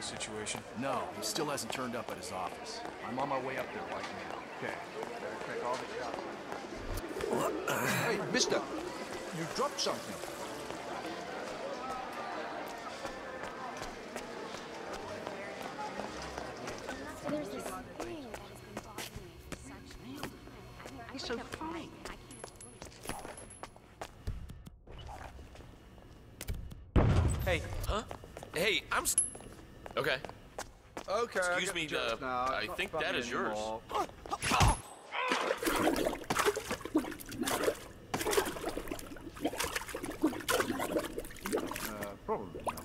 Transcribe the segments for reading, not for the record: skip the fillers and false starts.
situation? No, he still hasn't turned up at his office. I'm on my way up there right now. Okay. Better check all the shots. Hey, mister, you dropped something. There's this thing that has been bothering me for such time. He's so funny. Hey. Huh? Hey, Okay. Okay. Excuse me, I think that is yours. Probably nothing.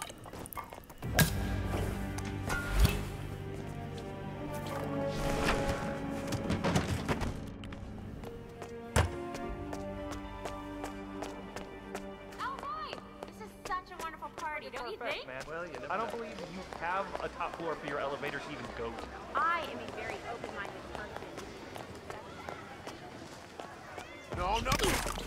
Don't you think? Man. Well, I don't believe you have a top floor for your elevator to even go to. I am a very open-minded person. No, no.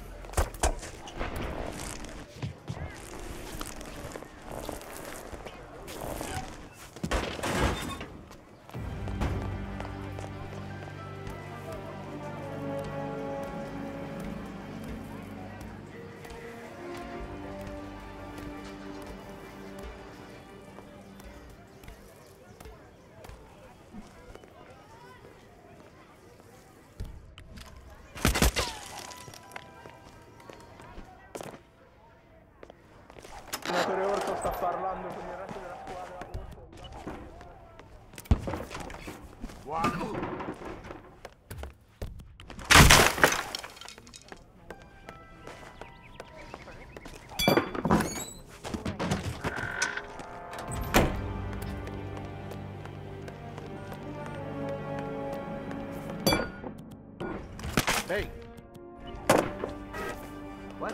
L'allenatore Orso sta parlando con il resto della squadra. Hey. What?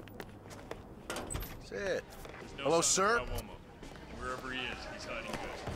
That's it. No Hello, sign of sir? Kawomo. Wherever he is, he's hiding good.